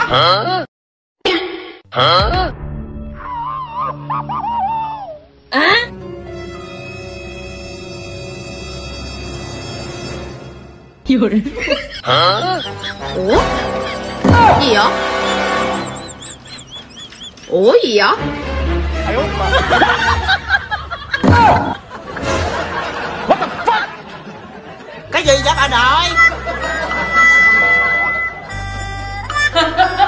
有人。 Ủa? Gì vậy? Ủa gì vậy? What the fuck? Cái gì vậy bà nội?